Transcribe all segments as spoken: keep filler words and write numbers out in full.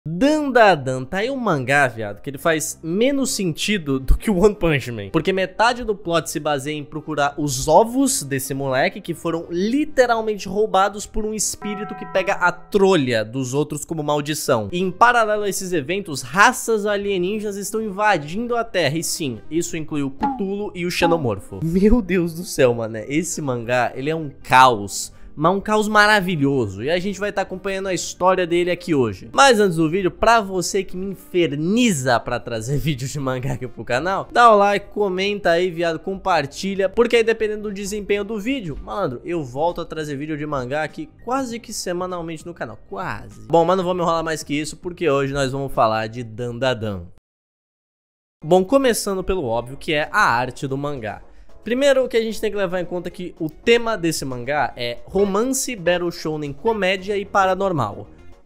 Dandadan, tá aí um mangá, viado, que ele faz menos sentido do que o One Punch Man. Porque metade do plot se baseia em procurar os ovos desse moleque que foram literalmente roubados por um espírito que pega a trolha dos outros como maldição. E em paralelo a esses eventos, raças alienígenas estão invadindo a Terra. E sim, isso inclui o Cthulhu e o Xenomorfo. Meu Deus do céu, mano, esse mangá, ele é um caos. Mas um caos maravilhoso, e a gente vai estar tá acompanhando a história dele aqui hoje. Mas antes do vídeo, pra você que me inferniza pra trazer vídeos de mangá aqui pro canal, dá o like, comenta aí, viado, compartilha, porque aí dependendo do desempenho do vídeo, malandro, eu volto a trazer vídeo de mangá aqui quase que semanalmente no canal, quase. Bom, mas não vou me enrolar mais que isso, porque hoje nós vamos falar de Dandadan. Bom, começando pelo óbvio, que é a arte do mangá. Primeiro, o que a gente tem que levar em conta é que o tema desse mangá é romance, battle shonen, comédia e paranormal.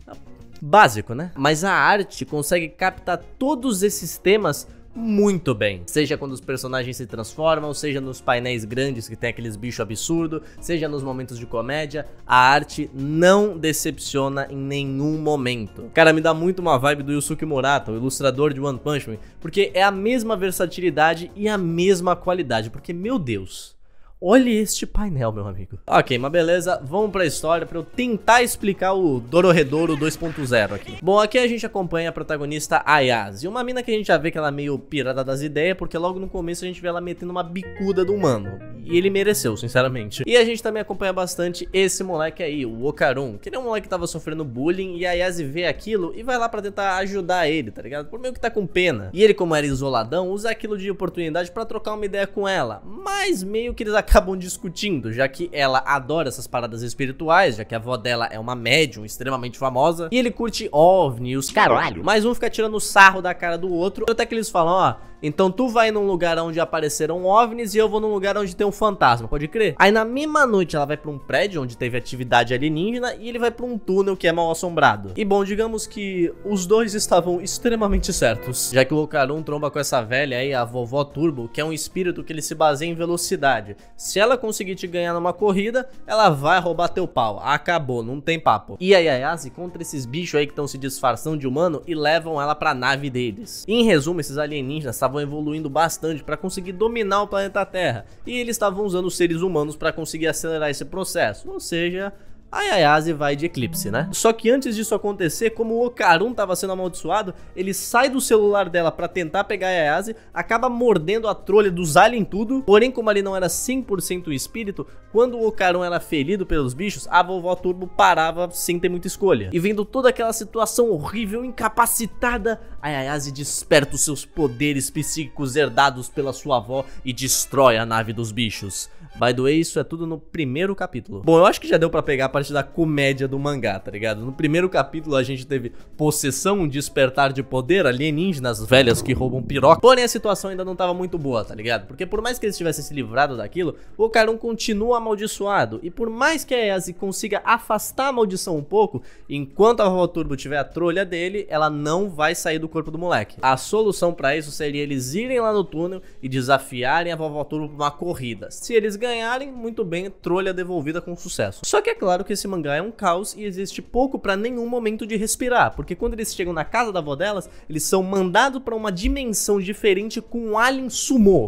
Básico, né? Mas a arte consegue captar todos esses temas muito bem. Seja quando os personagens se transformam, seja nos painéis grandes que tem aqueles bichos absurdos, seja nos momentos de comédia, a arte não decepciona em nenhum momento. Cara, me dá muito uma vibe do Yusuke Murata, o ilustrador de One Punch Man, porque é a mesma versatilidade e a mesma qualidade, porque, meu Deus, olha este painel, meu amigo. Ok, mas beleza, vamos pra história pra eu tentar explicar o Dorohedoro dois ponto zero aqui. Bom, aqui a gente acompanha a protagonista Ayase, uma mina que a gente já vê que ela é meio pirada das ideias, porque logo no começo a gente vê ela metendo uma bicuda do humano. E ele mereceu, sinceramente. E a gente também acompanha bastante esse moleque aí, o Okarun, que ele é um moleque que tava sofrendo bullying, e a Ayase vê aquilo e vai lá pra tentar ajudar ele, tá ligado? Por meio que tá com pena. E ele, como era isoladão, usa aquilo de oportunidade pra trocar uma ideia com ela, mas meio que eles acabam acabam discutindo, já que ela adora essas paradas espirituais, já que a avó dela é uma médium extremamente famosa, e ele curte OVNI e os caralho, mas um fica tirando sarro da cara do outro, até que eles falam, ó, então tu vai num lugar onde apareceram OVNIs e eu vou num lugar onde tem um fantasma, pode crer? Aí na mesma noite ela vai pra um prédio onde teve atividade alienígena e ele vai pra um túnel que é mal assombrado. E bom, digamos que os dois estavam extremamente certos, já que o Okarun tromba com essa velha aí, a vovó Turbo, que é um espírito que ele se baseia em velocidade. Se ela conseguir te ganhar numa corrida, ela vai roubar teu pau. Acabou, não tem papo. E a Ayase contra esses bichos aí que estão se disfarçando de humano e levam ela pra nave deles. E, em resumo, esses alienígenas estavam evoluindo bastante pra conseguir dominar o planeta Terra. E eles estavam usando os seres humanos pra conseguir acelerar esse processo. Ou seja, a Ayase vai de eclipse, né? Só que antes disso acontecer, como o Okarun tava sendo amaldiçoado, ele sai do celular dela pra tentar pegar a Ayase, acaba mordendo a trolha dos aliens tudo, porém como ali não era cem por cento espírito, quando o Okarun era ferido pelos bichos, a vovó Turbo parava sem ter muita escolha. E vendo toda aquela situação horrível, incapacitada, a Ayase desperta os seus poderes psíquicos herdados pela sua avó e destrói a nave dos bichos. By the way, isso é tudo no primeiro capítulo. Bom, eu acho que já deu pra pegar a parte da comédia do mangá, tá ligado? No primeiro capítulo a gente teve possessão, despertar de poder, alienígenas velhas que roubam piroca. Porém a situação ainda não tava muito boa, tá ligado? Porque por mais que eles tivessem se livrado daquilo, o Okarun continua amaldiçoado. E por mais que a Ayase consiga afastar a maldição um pouco, enquanto a vovó Turbo tiver a trolha dele, ela não vai sair do corpo do moleque. A solução pra isso seria eles irem lá no túnel e desafiarem a vovó Turbo pra uma corrida. Se eles ganharem, muito bem, trolha devolvida com sucesso. Só que é claro que esse mangá é um caos e existe pouco pra nenhum momento de respirar, porque quando eles chegam na casa da avó delas, eles são mandados pra uma dimensão diferente com um alien sumô.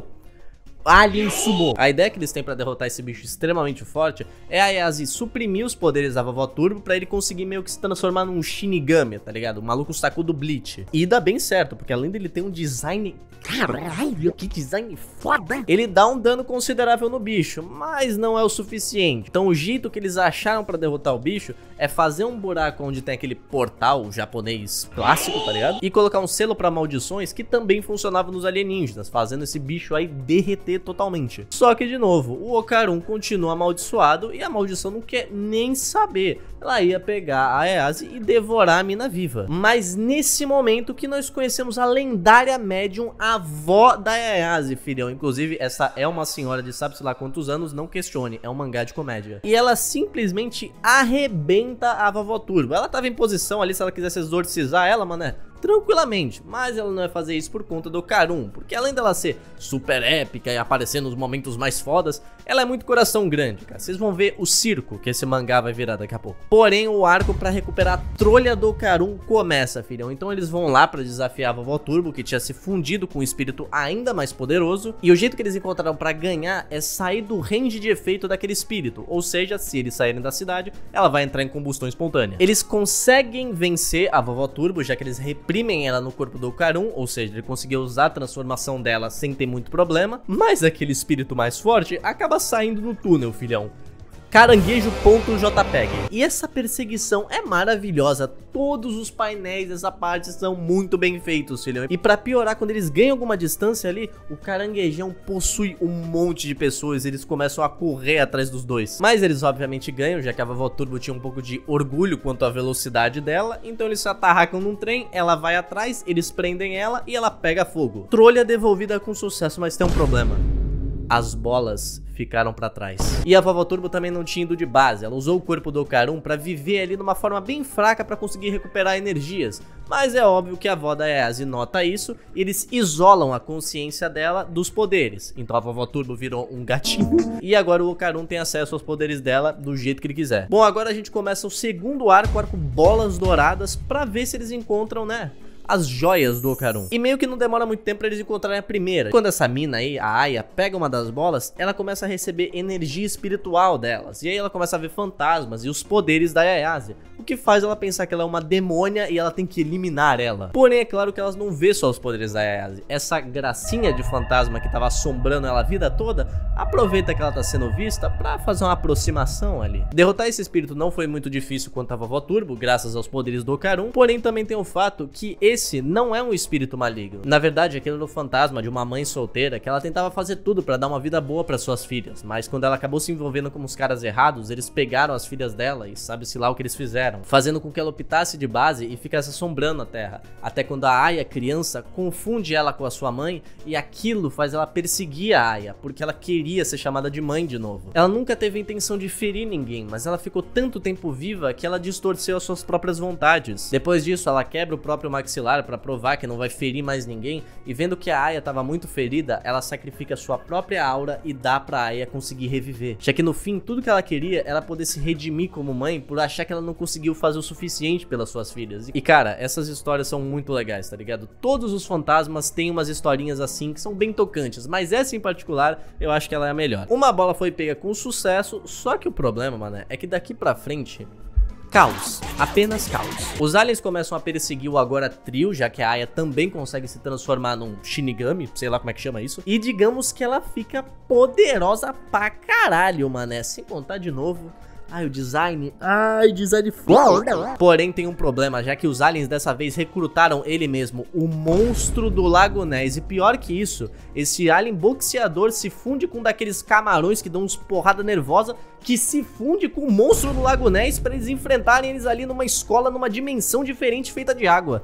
Alien Sumo. A ideia que eles têm pra derrotar esse bicho extremamente forte é a Ayase suprimir os poderes da vovó Turbo pra ele conseguir meio que se transformar num Shinigami, tá ligado? O maluco sacou do Bleach. E dá bem certo, porque além dele ter um design... Caralho, que design foda! Ele dá um dano considerável no bicho, mas não é o suficiente. Então o jeito que eles acharam pra derrotar o bicho é fazer um buraco onde tem aquele portal japonês clássico, tá ligado? E colocar um selo pra maldições que também funcionava nos alienígenas, fazendo esse bicho aí derreter totalmente. Só que de novo, o Okarun continua amaldiçoado e a maldição não quer nem saber. Ela ia pegar a Ayase e devorar a mina viva. Mas nesse momento que nós conhecemos a lendária médium avó da Ayase, filhão. Inclusive essa é uma senhora de sabe-se lá quantos anos, não questione, é um mangá de comédia. E ela simplesmente arrebenta a vovó Turbo. Ela tava em posição ali, se ela quisesse exorcizar ela, mané, tranquilamente, mas ela não vai fazer isso por conta do Okarun, porque além dela ser super épica e aparecer nos momentos mais fodas, Ela é muito coração grande, cara. Vocês vão ver o circo que esse mangá vai virar daqui a pouco. Porém, o arco pra recuperar a trolha do Okarun começa, filhão. Então eles vão lá pra desafiar a Vovó Turbo, que tinha se fundido com um espírito ainda mais poderoso. E o jeito que eles encontraram pra ganhar é sair do range de efeito daquele espírito. Ou seja, se eles saírem da cidade, ela vai entrar em combustão espontânea. Eles conseguem vencer a Vovó Turbo, já que eles reprimem ela no corpo do Okarun. Ou seja, ele conseguiu usar a transformação dela sem ter muito problema. Mas aquele espírito mais forte acaba saindo no túnel, filhão. Caranguejo.jpg. E essa perseguição é maravilhosa. Todos os painéis dessa parte são muito bem feitos, filhão. E pra piorar, quando eles ganham alguma distância ali, o caranguejão possui um monte de pessoas e eles começam a correr atrás dos dois. Mas eles obviamente ganham, já que a Vovó Turbo tinha um pouco de orgulho quanto à velocidade dela. Então eles se atarracam num trem, ela vai atrás, eles prendem ela e ela pega fogo. Trolha devolvida com sucesso, mas tem um problema. As bolas ficaram pra trás. E a Vovó Turbo também não tinha ido de base. Ela usou o corpo do Okarun pra viver ali numa forma bem fraca pra conseguir recuperar energias. Mas é óbvio que a avó da Ayase nota isso e eles isolam a consciência dela dos poderes. Então a Vovó Turbo virou um gatinho e agora o Okarun tem acesso aos poderes dela do jeito que ele quiser. Bom, agora a gente começa o segundo arco, o arco Bolas Douradas, pra ver se eles encontram, né, as joias do Okarun. E meio que não demora muito tempo pra eles encontrarem a primeira. Quando essa mina aí, a Aya, pega uma das bolas, ela começa a receber energia espiritual delas. E aí ela começa a ver fantasmas e os poderes da Ayase. O que faz ela pensar que ela é uma demônia e ela tem que eliminar ela. Porém, é claro que elas não vê só os poderes da Ayase. Essa gracinha de fantasma que tava assombrando ela a vida toda, aproveita que ela tá sendo vista pra fazer uma aproximação ali. Derrotar esse espírito não foi muito difícil quanto a Vovó Turbo, graças aos poderes do Okarun. Porém, também tem o fato que esse Esse não é um espírito maligno. Na verdade, aquele era o fantasma de uma mãe solteira que ela tentava fazer tudo pra dar uma vida boa para suas filhas. Mas quando ela acabou se envolvendo com os caras errados, eles pegaram as filhas dela e sabe-se lá o que eles fizeram, fazendo com que ela optasse de base e ficasse assombrando a Terra. Até quando a Aya, criança, confunde ela com a sua mãe e aquilo faz ela perseguir a Aya, porque ela queria ser chamada de mãe de novo. Ela nunca teve a intenção de ferir ninguém, mas ela ficou tanto tempo viva que ela distorceu as suas próprias vontades. Depois disso, ela quebra o próprio maxilar para provar que não vai ferir mais ninguém, e vendo que a Aya estava muito ferida, ela sacrifica sua própria aura e dá pra Aya conseguir reviver, já que no fim tudo que ela queria era poder se redimir como mãe por achar que ela não conseguiu fazer o suficiente pelas suas filhas. E cara, essas histórias são muito legais, tá ligado? Todos os fantasmas têm umas historinhas assim que são bem tocantes, mas essa em particular eu acho que ela é a melhor. Uma bola foi pega com sucesso, só que o problema, mano, é que daqui pra frente caos, apenas caos. Os aliens começam a perseguir o agora trio, já que a Aya também consegue se transformar num Shinigami, sei lá como é que chama isso. E digamos que ela fica poderosa pra caralho, mané. Sem contar de novo, ai, o design, ai, design foda. Porém tem um problema, já que os aliens dessa vez recrutaram ele mesmo, o monstro do Lago Ness. E pior que isso, esse alien boxeador se funde com um daqueles camarões que dão uns porrada nervosa, que se funde com o monstro do Lago Ness pra eles enfrentarem eles ali numa escola, numa dimensão diferente feita de água.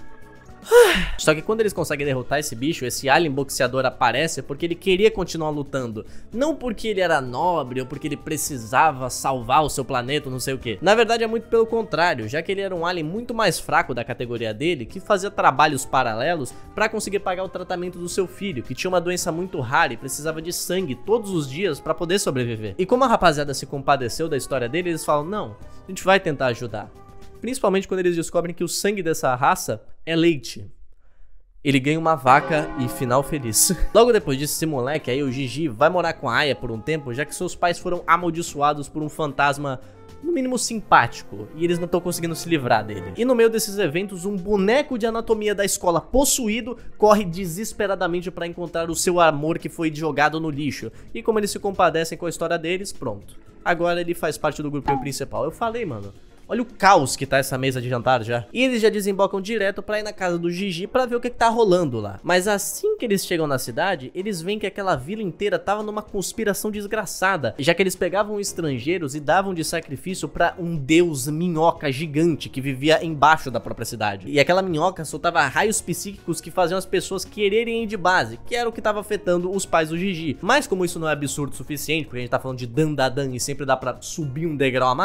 Só que quando eles conseguem derrotar esse bicho, esse alien boxeador aparece porque ele queria continuar lutando. Não porque ele era nobre ou porque ele precisava salvar o seu planeta, não sei o que. Na verdade é muito pelo contrário, já que ele era um alien muito mais fraco da categoria dele, que fazia trabalhos paralelos pra conseguir pagar o tratamento do seu filho, que tinha uma doença muito rara e precisava de sangue todos os dias pra poder sobreviver. E como a rapaziada se compadeceu da história dele, eles falam, não, a gente vai tentar ajudar. Principalmente quando eles descobrem que o sangue dessa raça é leite. Ele ganha uma vaca e final feliz. Logo depois disso, esse moleque aí, o Gigi, vai morar com a Aya por um tempo, já que seus pais foram amaldiçoados por um fantasma no mínimo simpático, e eles não estão conseguindo se livrar dele. E no meio desses eventos, um boneco de anatomia da escola possuído corre desesperadamente para encontrar o seu amor que foi jogado no lixo. E como eles se compadecem com a história deles, pronto. Agora ele faz parte do grupinho principal. Eu falei, mano, olha o caos que tá essa mesa de jantar já. E eles já desembocam direto pra ir na casa do Gigi pra ver o que, que tá rolando lá. Mas assim que eles chegam na cidade, eles veem que aquela vila inteira tava numa conspiração desgraçada, já que eles pegavam estrangeiros e davam de sacrifício pra um deus minhoca gigante que vivia embaixo da própria cidade. E aquela minhoca soltava raios psíquicos que faziam as pessoas quererem ir de base, que era o que tava afetando os pais do Gigi. Mas como isso não é absurdo o suficiente, porque a gente tá falando de Dandadan e sempre dá pra subir um degrau a mais,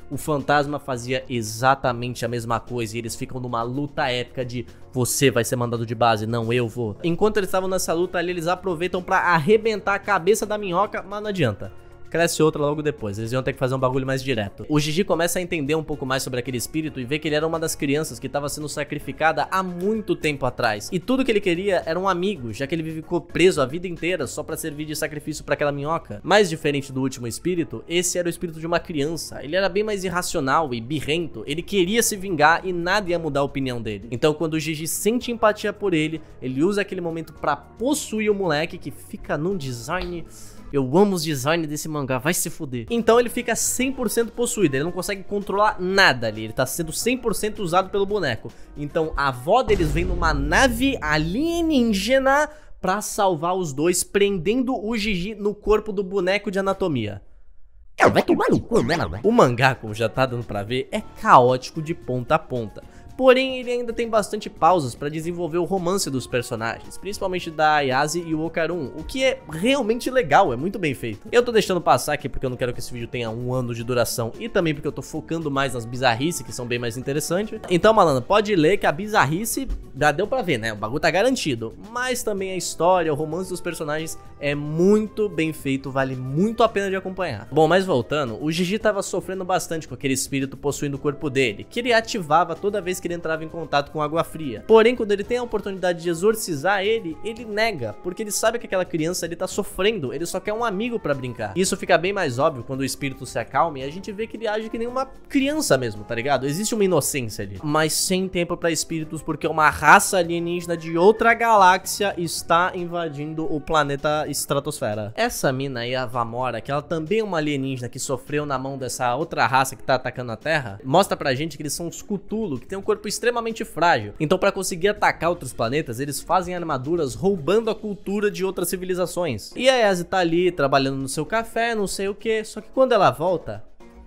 o fantasma fazia exatamente a mesma coisa e eles ficam numa luta épica de você vai ser mandado de base, não, eu vou. Enquanto eles estavam nessa luta ali, eles aproveitam pra arrebentar a cabeça da minhoca, mas não adianta. Cresce outra logo depois, eles iam ter que fazer um bagulho mais direto. O Gigi começa a entender um pouco mais sobre aquele espírito e vê que ele era uma das crianças que estava sendo sacrificada há muito tempo atrás. E tudo que ele queria era um amigo, já que ele ficou preso a vida inteira só pra servir de sacrifício pra aquela minhoca. Mais diferente do último espírito, esse era o espírito de uma criança. Ele era bem mais irracional e birrento, ele queria se vingar e nada ia mudar a opinião dele. Então quando o Gigi sente empatia por ele, ele usa aquele momento pra possuir o moleque que fica num design... Eu amo os designs desse mangá, vai se fuder. Então ele fica cem por cento possuído, ele não consegue controlar nada ali, ele tá sendo cem por cento usado pelo boneco. Então a avó deles vem numa nave alienígena pra salvar os dois, prendendo o Gigi no corpo do boneco de anatomia. Vai tomar no cu, né? O mangá, como já tá dando pra ver, é caótico de ponta a ponta. Porém, ele ainda tem bastante pausas pra desenvolver o romance dos personagens, principalmente da Ayase e o Okarun, o que é realmente legal, é muito bem feito. Eu tô deixando passar aqui porque eu não quero que esse vídeo tenha um ano de duração e também porque eu tô focando mais nas bizarrices, que são bem mais interessantes. Então, malandro, pode ler que a bizarrice já deu pra ver, né? O bagulho tá garantido. Mas também a história, o romance dos personagens é muito bem feito, vale muito a pena de acompanhar. Bom, mas voltando, o Gigi tava sofrendo bastante com aquele espírito possuindo o corpo dele, que ele ativava toda vez que ele entrava em contato com água fria. Porém, quando ele tem a oportunidade de exorcizar ele, ele nega, porque ele sabe que aquela criança ali tá sofrendo, ele só quer um amigo pra brincar. Isso fica bem mais óbvio quando o espírito se acalma e a gente vê que ele age que nem uma criança mesmo, tá ligado? Existe uma inocência ali. Mas sem tempo pra espíritos, porque uma raça alienígena de outra galáxia está invadindo o planeta Estratosfera. Essa mina aí, a Vamora, que ela também é uma alienígena que sofreu na mão dessa outra raça que tá atacando a Terra, mostra pra gente que eles são os Cthulhu, que tem um corpo extremamente frágil. Então, para conseguir atacar outros planetas, eles fazem armaduras roubando a cultura de outras civilizações. E a Ayase tá ali trabalhando no seu café, não sei o que, só que quando ela volta,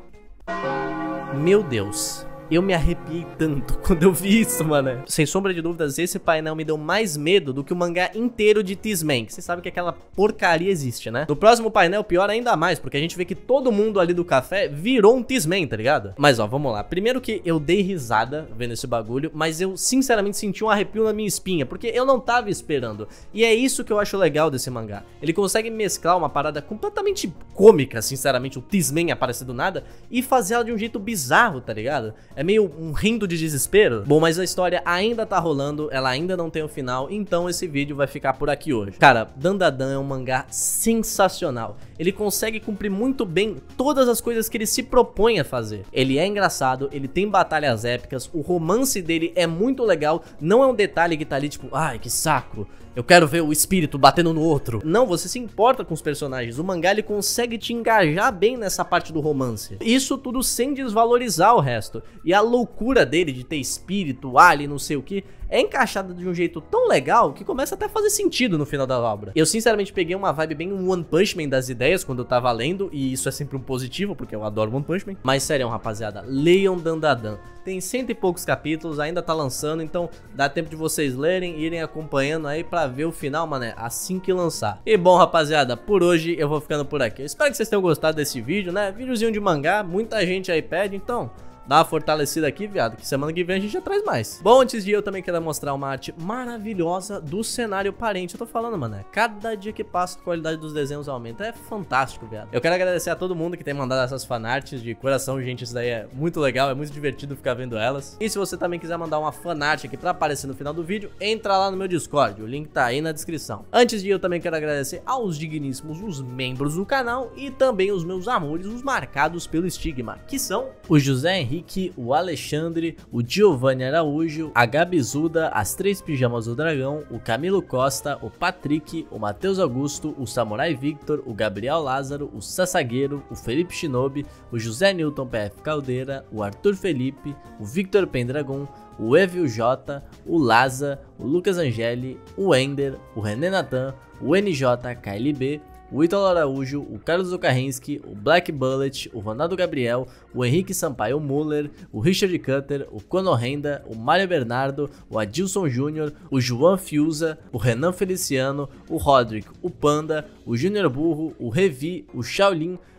meu Deus, eu me arrepiei tanto quando eu vi isso, mano. Sem sombra de dúvidas, esse painel me deu mais medo do que o mangá inteiro de Tisman, que você sabe que aquela porcaria existe, né? No próximo painel, pior ainda mais, porque a gente vê que todo mundo ali do café virou um Tisman, tá ligado? Mas ó, vamos lá. Primeiro que eu dei risada vendo esse bagulho, mas eu sinceramente senti um arrepio na minha espinha, porque eu não tava esperando. E é isso que eu acho legal desse mangá. Ele consegue mesclar uma parada completamente cômica, sinceramente, o Tisman aparecer do nada, e fazer ela de um jeito bizarro, tá ligado? É meio um rindo de desespero. Bom, mas a história ainda tá rolando, ela ainda não tem o final, então esse vídeo vai ficar por aqui hoje. Cara, Dandadan é um mangá sensacional. Ele consegue cumprir muito bem todas as coisas que ele se propõe a fazer. Ele é engraçado, ele tem batalhas épicas, o romance dele é muito legal, não é um detalhe que tá ali tipo, ai que saco, eu quero ver o espírito batendo no outro. Não, você se importa com os personagens. O mangá ele consegue te engajar bem nessa parte do romance. Isso tudo sem desvalorizar o resto. E a loucura dele de ter espírito, alien, não sei o que, é encaixada de um jeito tão legal que começa até a fazer sentido no final da obra. Eu sinceramente peguei uma vibe bem um One Punch Man das ideias quando eu tava lendo, e isso é sempre um positivo, porque eu adoro One Punch Man. Mas sério, rapaziada, leiam Dandadan. Tem cento e poucos capítulos, ainda tá lançando, então dá tempo de vocês lerem e irem acompanhando aí pra ver o final, mané, assim que lançar. E bom, rapaziada, por hoje eu vou ficando por aqui. Eu espero que vocês tenham gostado desse vídeo, né? Videozinho de mangá, muita gente aí pede, então dá uma fortalecida aqui, viado, que semana que vem a gente já traz mais. Bom, antes de ir, eu também quero mostrar uma arte maravilhosa do cenário parente. Eu tô falando, mano, cada dia que passa a qualidade dos desenhos aumenta. É fantástico, viado. Eu quero agradecer a todo mundo que tem mandado essas fanarts de coração, gente. Isso daí é muito legal, é muito divertido ficar vendo elas. E se você também quiser mandar uma fanart aqui pra aparecer no final do vídeo, entra lá no meu Discord, o link tá aí na descrição. Antes de ir, eu também quero agradecer aos digníssimos, os membros do canal e também os meus amores, os marcados pelo estigma, que são o José Henrique, o Alexandre, o Giovanni Araújo, a Gabizuda, as Três Pijamas do Dragão, o Camilo Costa, o Patrick, o Matheus Augusto, o Samurai Victor, o Gabriel Lázaro, o Sassagueiro, o Felipe Shinobi, o José Newton P F Caldeira, o Arthur Felipe, o Victor Pendragon, o Evil J, o Laza, o Lucas Angeli, o Ender, o René Natan, o N J K L B, o Ítalo Araújo, o Carlos Zukarensky, o Black Bullet, o Ronaldo Gabriel, o Henrique Sampaio Muller, o Richard Cutter, o Conor Renda, o Mário Bernardo, o Adilson Júnior, o João Fiuza, o Renan Feliciano, o Roderick, o Panda, o Júnior Burro, o Revi, o Shaolin,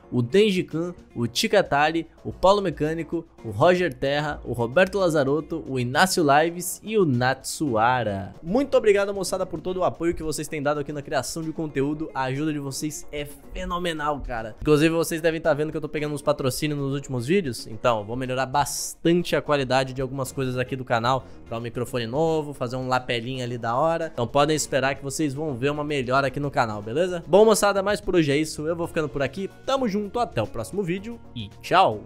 o Denjikan, o Ticatali, o Paulo Mecânico, o Roger Terra, o Roberto Lazarotto, o Inácio Lives e o Natsuara. Muito obrigado, moçada, por todo o apoio que vocês têm dado aqui na criação de conteúdo. A ajuda de vocês é fenomenal, cara. Inclusive, vocês devem estar vendo que eu tô pegando uns patrocínios nos últimos vídeos. Então, vou melhorar bastante a qualidade de algumas coisas aqui do canal. Para um microfone novo, fazer um lapelinho ali da hora. Então podem esperar que vocês vão ver uma melhora aqui no canal, beleza? Bom, moçada, mas por hoje é isso. Eu vou ficando por aqui. Tamo junto, até o próximo vídeo e tchau!